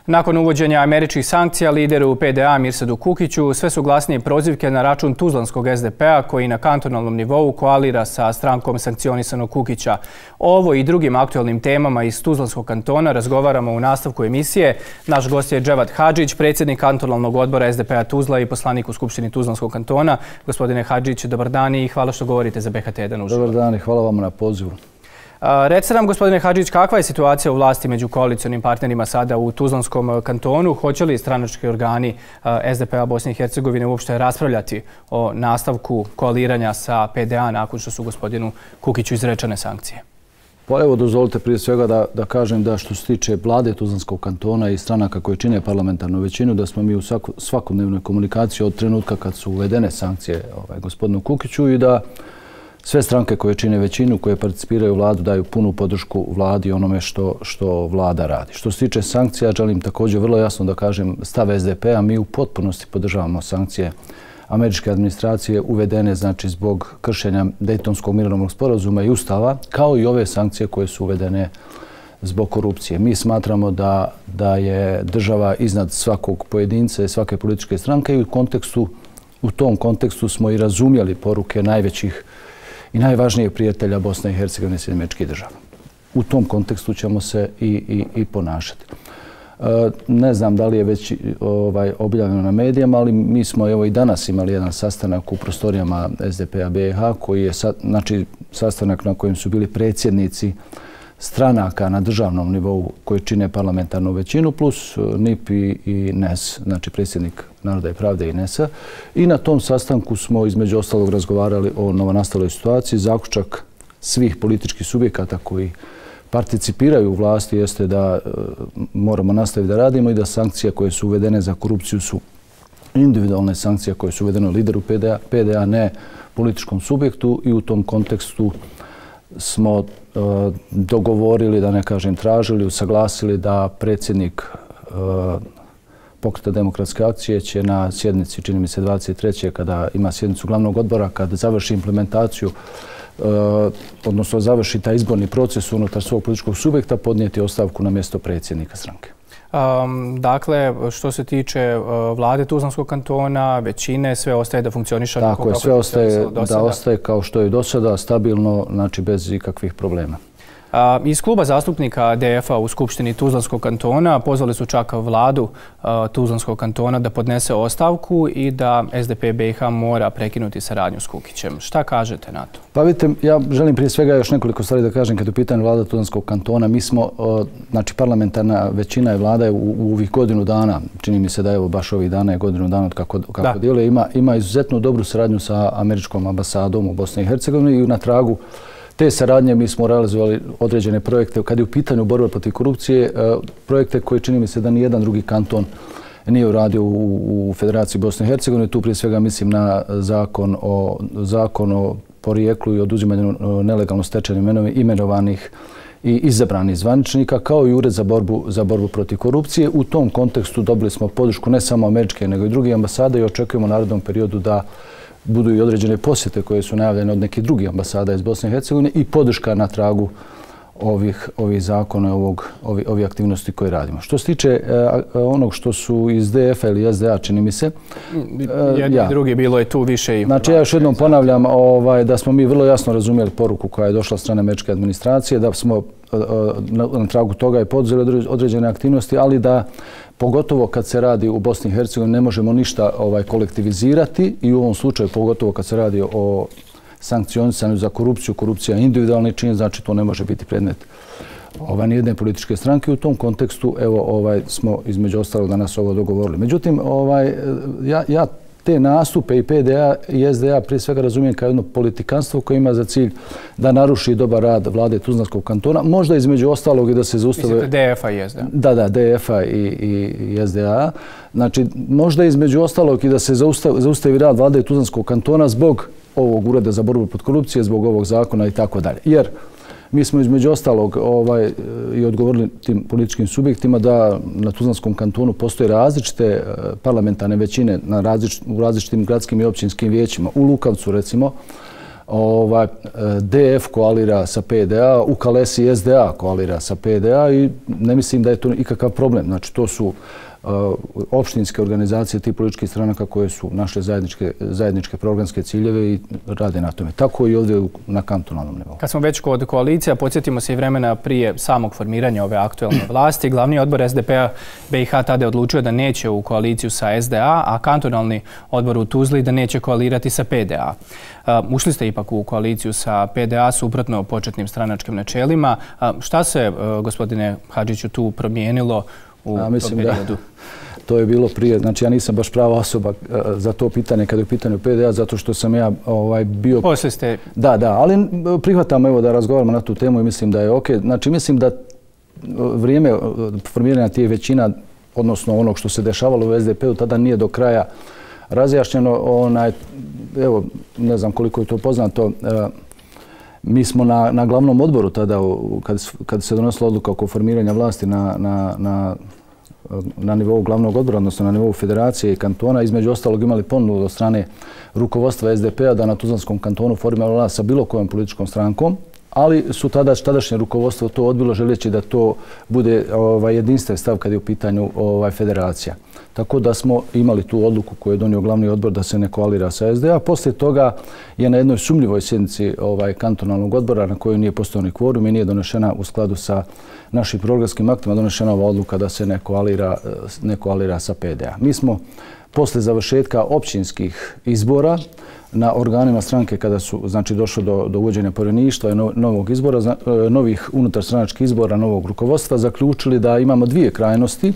Nakon uvođenja američkih sankcija lideru PDA Mirsadu Kukiću sve su glasnije prozivke na račun tuzlanskog SDP-a koji na kantonalnom nivou koalira sa strankom sankcionisanog Kukića. Ovo i drugim aktualnim temama iz Tuzlanskog kantona razgovaramo u nastavku emisije. Naš gost je Dževat Hadžić, predsjednik kantonalnog odbora SDP-a Tuzla i poslanik u Skupštini Tuzlanskog kantona. Gospodine Hadžić, dobar dan i hvala što govorite za BHT1 uživo. Dobar dan i hvala vam na pozivu. Recite nam, gospodine Hadžić, kakva je situacija u vlasti među koalicionim partnerima sada u Tuzlanskom kantonu? Hoće li stranački organi SDP-a Bosne i Hercegovine uopšte raspravljati o nastavku koaliranja sa PDA nakon što su gospodinu Kukiću izrečene sankcije? Pa evo, dozvolite prije svega da kažem da što se tiče vlade Tuzlanskog kantona i stranaka koje čine parlamentarnu većinu, da smo mi u svakodnevnoj komunikaciji od trenutka kad su uvedene sankcije gospodinu Kukiću i da sve stranke koje čine većinu, koje participiraju u vladu, daju punu podršku vladi onome što vlada radi. Što se tiče sankcija, želim također vrlo jasno da kažem stav SDP-a. Mi u potpunosti podržavamo sankcije američke administracije uvedene znači zbog kršenja Dejtonskog mirovnog sporazuma i Ustava, kao i ove sankcije koje su uvedene zbog korupcije. Mi smatramo da je država iznad svakog pojedinca i svake političke stranke i u tom kontekstu smo i razumjeli poruke najvećih i najvažnijeg prijatelja Bosne i Hercegovine i Sjedinjenih Američkih Država. U tom kontekstu ćemo se i ponašati. Ne znam da li je već objavljeno na medijama, ali mi smo evo i danas imali jedan sastanak u prostorijama SDP-a BiH, koji je znači sastanak na kojem su bili predsjednici stranaka na državnom nivou koji čine parlamentarnu većinu, plus NIP i NES, znači predsjednik Naroda i pravde i NES-a. I na tom sastanku smo između ostalog razgovarali o novonastaloj situaciji. Zaključak svih političkih subjekata koji participiraju u vlasti jeste da moramo nastaviti da radimo i da sankcije koje su uvedene za korupciju su individualne sankcije koje su uvedene lideru PDA, ne političkom subjektu, i u tom kontekstu smo dogovorili, da ne kažem tražili, usaglasili da predsjednik Pokreta demokratske akcije će na sjednici, čini mi se 23. kada ima sjednicu glavnog odbora, kada završi implementaciju, odnosno završi taj izborni proces unutar svog političkog subjekta, podnijeti ostavku na mjesto predsjednika stranke. Dakle, što se tiče vlade Tuzlanskog kantona, većine, sve ostaje da funkcioniše? Tako je, sve ostaje kao što je do sada, stabilno, znači bez ikakvih problema. Iz kluba zastupnika DF-a u Skupštini Tuzlanskog kantona pozvali su čak vladu Tuzlanskog kantona da podnese ostavku i da SDP BiH mora prekinuti saradnju s Kukićem. Šta kažete na to? Pa vidite, ja želim prije svega još nekoliko stvari da kažem kad je u pitanju vlada Tuzlanskog kantona. Mi smo, znači većina i vlada je u ovih godinu dana, čini mi se da evo baš ovih dana je godinu dana kako djeluje, ima izuzetno dobru saradnju sa američkom ambasadom u Bosni i Hercegovini i na tragu te saradnje mi smo realizovali određene projekte. Kad je u pitanju borba protiv korupcije, projekte koje čini mi se da nijedan drugi kanton nije uradio u Federaciji Bosne i Hercegovine. Tu prije svega mislim na zakon o porijeklu i oduzimanju nelegalno stečenih imenovanih i izabranih zvaničnika, kao i Ured za borbu protiv korupcije. U tom kontekstu dobili smo podršku ne samo američke, nego i druge ambasade i očekujemo u narednom periodu da budu i određene posjete koje su najavljene od nekih drugih ambasada iz Bosne i Hercegovine i podrška na tragu ovih zakona, ovih aktivnosti koje radimo. Što se tiče onog što su iz DF-a ili SDA, čini mi se... Jedni i drugi, bilo je tu više i... Znači, ja još jednom ponavljam da smo mi vrlo jasno razumjeli poruku koja je došla od strane američke administracije, da smo na tragu toga i poduzeli određene aktivnosti, ali da pogotovo kad se radi u Bosni i Hercegovini ne možemo ništa kolektivizirati i u ovom slučaju pogotovo kad se radi o sankcionisanju za korupciju. Korupcija je individualni čin, znači to ne može biti predmet nijedne političke stranke. U tom kontekstu smo između ostalog danas ovo dogovorili. Međutim, ja te nastupe i PDA i SDA prije svega razumijem kao jedno politikanstvo koje ima za cilj da naruši dobar rad vlade Tuzlanskog kantona. Možda između ostalog i da se zaustave... Mislite DF-a i SDA? Da, DF-a i SDA. Znači, možda između ostalog i da se zaustavi rad vlade Tuzlanskog kantona zbog ovog Ureda za borbu protiv korupcije, zbog ovog zakona i tako dalje. Jer mi smo između ostalog i odgovorili tim političkim subjektima da na Tuzlanskom kantonu postoje različite parlamentarne većine u različitim gradskim i općinskim vijećima. U Lukavcu recimo DF koalira sa PDA, u Kalesi SDA koalira sa PDA i ne mislim da je to ikakav problem. Znači, to su opštinske organizacije tih političkih stranaka koje su naše zajedničke programske ciljeve i rade na tome. Tako i ovdje na kantonalnom nivou. Kad smo već kod koalicija, podsjetimo se i vremena prije samog formiranja ove aktualne vlasti. Glavni odbor SDP-a BiH tada je odlučio da neće u koaliciju sa SDA, a kantonalni odbor u Tuzli da neće koalirati sa PDA. Ušli ste ipak u koaliciju sa PDA suprotno početnim stranačkim načelima. Šta se, gospodine Hadžiću, tu promijenilo u tom periodu? To je bilo prije, znači ja nisam baš prava osoba za to pitanje kada je u pitanju PDA, zato što sam ja bio... Poslije ste... Da, ali prihvatam evo da razgovaramo na tu temu i mislim da je okej. Znači mislim da vrijeme formiranja tih većina, odnosno onog što se dešavalo u SDP-u, tada nije do kraja razjašnjeno. Evo, ne znam koliko je to poznato, mi smo na glavnom odboru tada, kad se donosila odluka oko formiranja vlasti na nivou glavnog odbora, odnosno na nivou federacije i kantona, između ostalog imali ponudu od strane rukovodstva SDP-a da na Tuzlanskom kantonu formira vlast sa bilo kojom političkom strankom, ali su tadašnje rukovodstvo to odbilo želeći da to bude jedinstven stav kad je u pitanju federacija. Tako da smo imali tu odluku koju je donio glavni odbor da se ne koalira sa SDA. Poslije toga je na jednoj sumnjivoj sjednici kantonalnog odbora na kojoj nije postojao ni kvorum i nije donešena u skladu sa našim programskim aktima donešena ova odluka da se ne koalira sa PDA. Mi smo posle završetka općinskih izbora na organima stranke kada su došlo do uvođenja povjereništva i novog izbora, novih unutarstranačkih izbora, novog rukovodstva, zaključili da imamo dvije krajnosti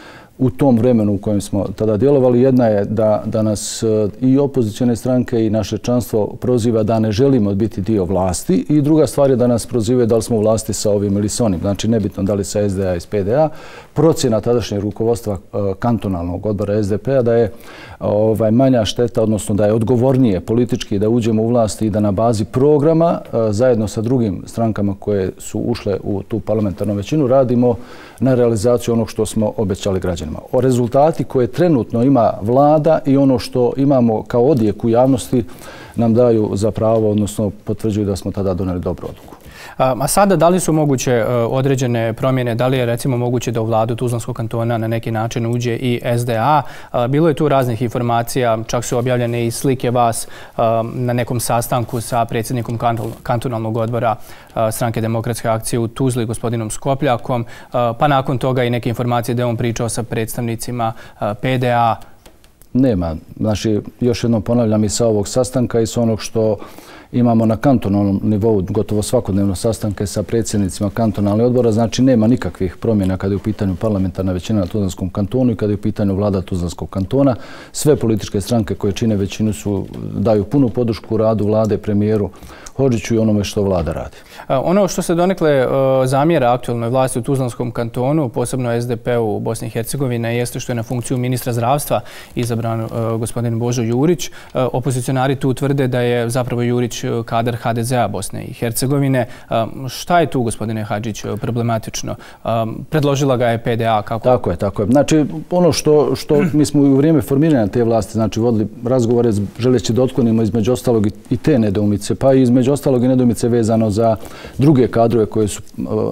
u tom vremenu u kojem smo tada djelovali. Jedna je da nas i opozicijone stranke i naše članstvo proziva da ne želimo biti dio vlasti i druga stvar je da nas prozivaju da li smo u vlasti sa ovim ili s onim. Znači, nebitno da li sa SDA i PDA. Procjena tadašnjeg rukovodstva kantonalnog odbora SDP-a da je manja šteta, odnosno da je odgovornije politički da uđemo u vlast i da na bazi programa zajedno sa drugim strankama koje su ušle u tu parlamentarnu većinu radimo na realizaciju onog što smo obećali građanima. O rezultati koje trenutno ima vlada i ono što imamo kao odjek u javnosti nam daju za pravo, odnosno potvrđuju da smo tada doneli dobru odluku. A sada, da li su moguće određene promjene? Da li je recimo moguće da u vladu Tuzlanskog kantona na neki način uđe i SDA? Bilo je tu raznih informacija, čak su objavljene i slike vas na nekom sastanku sa predsjednikom kantonalnog odbora Stranke demokratske akcije u Tuzli, gospodinom Skopljakom, pa nakon toga i neke informacije da je on pričao sa predstavnicima PDA. Nema. Znači, još jednom ponavljam i sa ovog sastanka i sa onog što imamo na kantonalnom nivou gotovo svakodnevno sastanke sa predsjednicima kantonalnih odbora. Znači, nema nikakvih promjena kada je u pitanju parlamentarna većina na Tuzlanskom kantonu i kada je u pitanju vlada Tuzlanskog kantona. Sve političke stranke koje čine većinu daju punu podršku radu vlade, premijeru Hodžiću i onome što vlada radi. Ono što se donekle zamjera aktualnoj vlasti u Tuzlanskom kantonu, posebno SDP-u u Bosni i Hercegovine, jeste što je na funkciju ministra zdravstva izabran gospodin Božo Jurić. Opozicionari tu tvrde da je zapravo Jurić kadar HDZ-a Bosne i Hercegovine. Šta je tu, gospodine Hadžić, problematično? Predložila ga je PDA. Kako? Tako je. Znači, ono što mi smo u vrijeme formiranja te vlasti, znači vodili razgovore želeći da otklonimo između ostalog i te nedoumice, pa i između ostalog i nedoumice vezano za druge kadrove koje su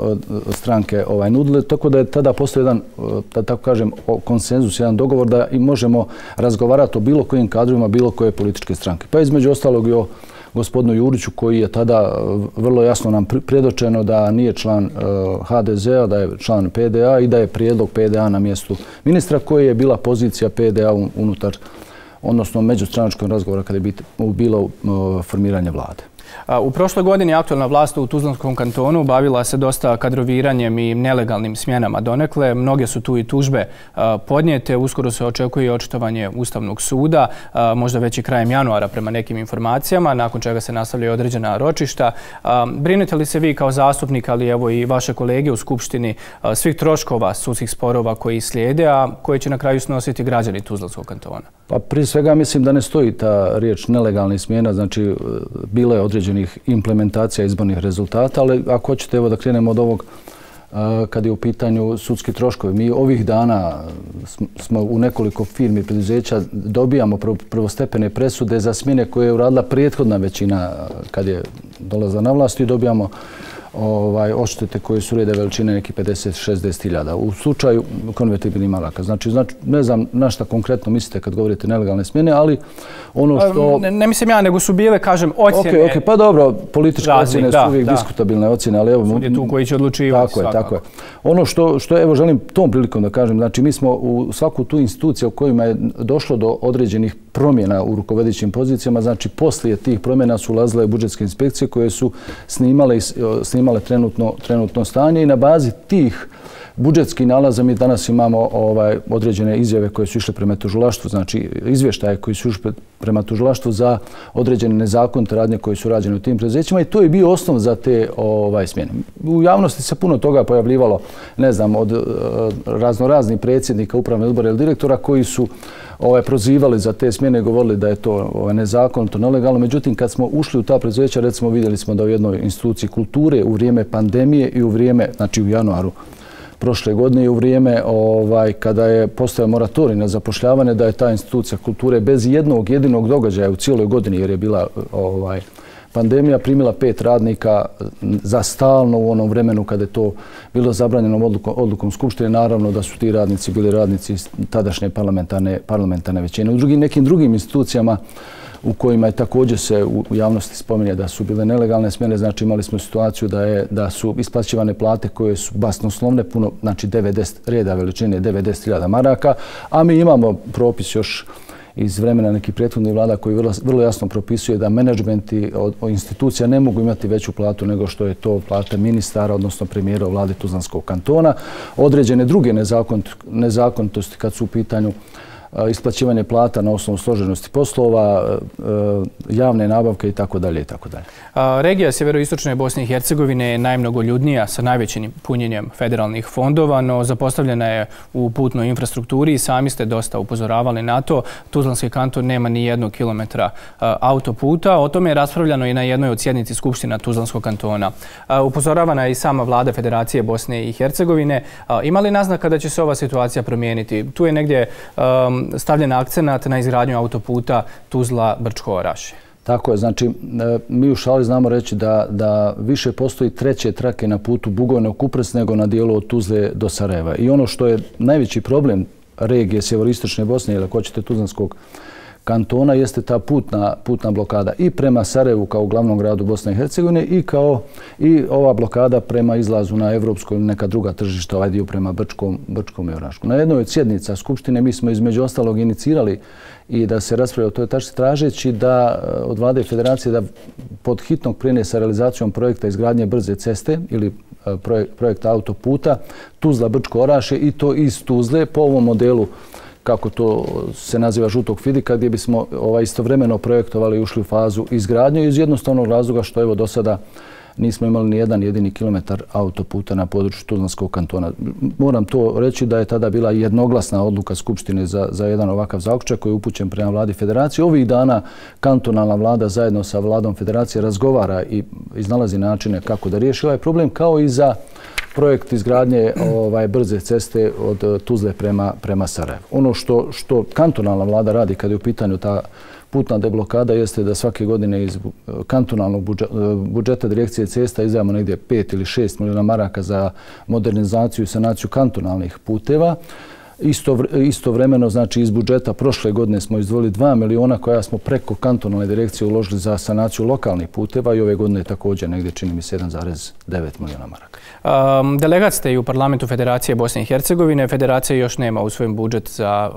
stranke nudile. Tako da je tada postoji jedan, da tako kažem, konsenzus, jedan dogovor da i možemo razgovarati o bilo kojim kadrovima, bilo koje političke stranke. Pa između ostalog i o gospodinu Juriću koji je tada vrlo jasno nam predočeno da nije član HDZ-a, da je član PDA i da je prijedlog PDA na mjestu ministra koji je bila pozicija PDA unutar, odnosno međustranačkog razgovora kada je bilo formiranje vlade. U prošloj godini aktualna vlast u Tuzlanskom kantonu bavila se dosta kadroviranjem i nelegalnim smjenama donekle. Mnoge su tu i tužbe podnijete. Uskoro se očekuje i očitovanje Ustavnog suda, možda već i krajem januara prema nekim informacijama, nakon čega se nastavljaju određena ročišta. Brinete li se vi kao zastupnik, ali evo i vaše kolege u Skupštini, svih troškova sudskih sporova koji slijede, a koji će na kraju snositi građani Tuzlanskog kantona? Pa prije svega mislim da ne stoji ta riječ nelegalnih smjena, znači bilo je određenih implementacija izbornih rezultata, ali ako hoćete evo da krenemo od ovog kad je u pitanju sudski troškovi. Mi ovih dana smo u nekoliko firmi preduzeća dobijamo prvostepene presude za smjene koje je uradila prethodna većina kad je dolazila na vlast i dobijamo odštete koje su reda veličine neki 50-60 hiljada. U slučaju konvertibilnih maraka. Znači, ne znam na šta konkretno mislite kad govorite nelegalne smjene, ali ono što... Ne mislim ja, nego su bile, kažem, ocjene... Ok, pa dobro, političke ocjene su uvijek diskutabilne ocjene, ali evo... Sud je tu koji će odlučivati svakako. Tako je. Ono što evo želim tom prilikom da kažem, znači mi smo u svaku tu instituciju u kojima je došlo do određenih promjena u rukovodećim pozicijama, znači poslije tih promjena su ulazile budžetske inspekcije koje su snimale trenutno stanje i na bazi tih budžetskih nalaza mi danas imamo određene izjave koje su išle prema tužilaštvu, znači izvještaje koji su išli prema tužilaštvu za određene nezakonite radnje koje su rađene u tim preduzećima i to je bio osnov za te smjene. U javnosti se puno toga pojavljivalo, ne znam, od raznoraznih predsjednika, upravnih odbora ili direktora koji su prozivali za te smjene i govorili da je to nezakonito, nelegalno. Međutim, kad smo ušli u ta preduzeća, recimo vidjeli smo da u jednoj instituciji kulture u vrijeme pandemije i u vrijeme, znači u januaru prošle godine i u vrijeme kada je postojao moratorij na zapošljavanje, da je ta institucija kulture bez jednog jedinog događaja u cijeloj godini, jer je bila pandemija, primila 5 radnika za stalno u onom vremenu kada je to bilo zabranjeno odlukom Skupštine. Naravno da su ti radnici bili radnici tadašnje parlamentarne većine. U nekim drugim institucijama u kojima je također se u javnosti spominje da su bile nelegalne smjene, znači imali smo situaciju da su isplaćivane plate koje su basnoslovne, puno, znači 90 reda veličine, 90.000 maraka, a mi imamo propis još iz vremena nekih prethodnih vlada koji vrlo jasno propisuje da menadžmenti institucija ne mogu imati veću platu nego što je to plata ministara, odnosno premijera vlade Tuzlanskog kantona. Određene druge nezakonitosti kad su u pitanju isplaćivanje plata na osnovu složenosti poslova, javne nabavke itd. Regija sjeveroistočne Bosne i Hercegovine je najmnogoljudnija sa najvećim punjenjem federalnih fondova, no zapostavljena je u putnoj infrastrukturi i sami ste dosta upozoravali na to. Tuzlanski kanton nema ni 1 kilometra autoputa. O tome je raspravljano i na jednoj od sjednici Skupština Tuzlanskog kantona. Upozoravana je i sama vlada Federacije Bosne i Hercegovine. Ima li naznaka da će se ova situacija promijeniti? Tu je negdje stavljen akcenat na izgradnju autoputa Tuzla-Brčko-Orašje. Tako je, znači mi u šali znamo reći da više postoji treće trake na putu Bugojno-Kuprec nego na dijelu od Tuzle do Sarajeva. I ono što je najveći problem regije sjeveroistočne Bosne ili ako hoćete Tuzlanskog kantona jeste ta putna blokada i prema Sarajevu kao glavnom gradu Bosne i Hercegovine i ova blokada prema izlazu na evropsko ili neka druga tržišta, ovaj dio prema Brčkom i Oraškom. Na jednoj od sjednica Skupštine mi smo između ostalog inicirali i da se raspravlja o toj tački tražeći da od vlade i federacije da pod hitnog krene sa realizacijom projekta izgradnje brze ceste ili projekta autoputa Tuzla-Brčko-Orašje i to iz Tuzle po ovom modelu kako to se naziva žutog fidika, gdje bismo istovremeno projektovali i ušli u fazu izgradnje iz jednostavnog razloga što evo do sada nismo imali ni jedan jedini kilometar autoputa na području Tuzlanskog kantona. Moram to reći da je tada bila jednoglasna odluka Skupštine za jedan ovakav zaključak koji je upućen prema vladi Federacije. Ovih dana kantonalna vlada zajedno sa vladom Federacije razgovara i iznalazi načine kako da riješi ovaj problem, kao i za projekt izgradnje brze ceste od Tuzle prema Sarajevu. Ono što kantonalna vlada radi kad je u pitanju ta putna deblokada jeste da svake godine iz kantonalnog budžeta direkcije cesta izdvajamo negdje 5 ili 6 milijuna maraka za modernizaciju i sanaciju kantonalnih puteva. Istovremeno, znači iz budžeta prošle godine smo izdvojili 2 milijuna koja smo preko kantonalne direkcije uložili za sanaciju lokalnih puteva i ove godine također negdje čini mi se 1,9 milijuna maraka. Delegat ste i u parlamentu Federacije Bosne i Hercegovine. Federacija još nema u svojem budžet za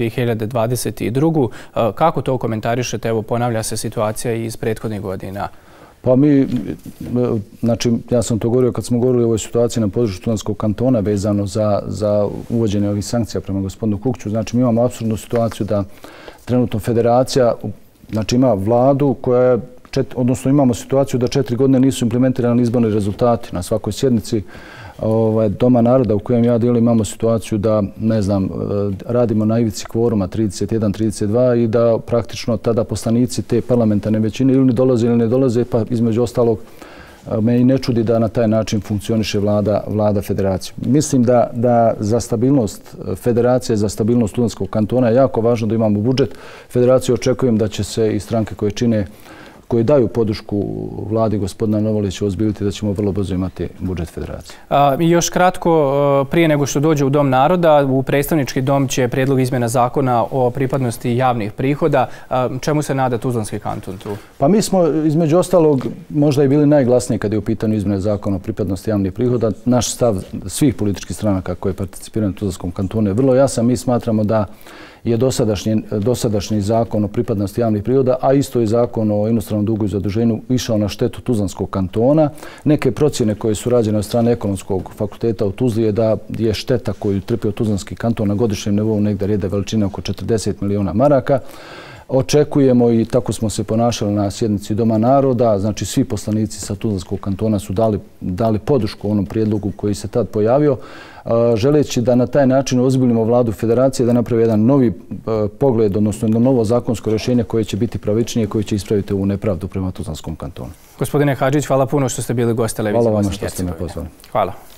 2022. Kako to komentarišete? Evo, ponavlja se situacija iz prethodnih godina. Pa mi, znači, ja sam to govorio kad smo govorili o ovoj situaciji na području Tuzlanskog kantona vezano za uvođenje ovih sankcija prema gospodinu Kukiću. Znači, mi imamo apsurdnu situaciju da trenutno federacija, znači, ima vladu koja je, odnosno imamo situaciju da 4 godine nisu implementirani izborni rezultati na svakoj sjednici Doma naroda u kojem ja dijelim. Imamo situaciju da, ne znam, radimo na ivici kvoruma 31-32 i da praktično tada poslanici te parlamentarne većine ili dolaze ili ne dolaze, pa između ostalog me i ne čudi da na taj način funkcioniše vlada federacije. Mislim da za stabilnost federacije, za stabilnost studentskog kantona je jako važno da imamo budžet. Federacije očekujem da će se i stranke koje daju podršku vladi gospodina Novolića ozbiljiti da ćemo vrlo brzo imati budžet federacije. Još kratko, prije nego što dođe u Dom naroda, u predstavnički dom će prijedlog izmjena zakona o pripadnosti javnih prihoda. Čemu se nada Tuzlanski kanton tu? Pa mi smo između ostalog možda i bili najglasniji kad je u pitanju izmjene zakona o pripadnosti javnih prihoda. Naš stav svih političkih stranaka koje participiraju na Tuzlanskom kantonu je vrlo jasan. Mi smatramo da je dosadašnji zakon o pripadnosti javnih prihoda, a isto i zakon o inostranom dugu i zaduženju išao na štetu Tuzlanskog kantona. Neke procjene koje su rađene od strane Ekonomskog fakulteta u Tuzli je da je šteta koju trpio Tuzlanski kanton na godišnjem nivou negdje reda veličine oko 40 miliona maraka. Očekujemo i tako smo se ponašali na sjednici Doma naroda, znači svi poslanici sa Tuzlanskog kantona su dali podršku onom prijedlogu koji se tad pojavio, želeći da na taj način ozbiljimo vladu federacije da napravi jedan novi pogled, odnosno jedno novo zakonsko rješenje koje će biti pravičnije, koje će ispraviti ovu nepravdu prema Tuzlanskom kantonu. Gospodine Hadžić, hvala puno što ste bili gost televizije. Hvala vam što ste me pozvali. Hvala.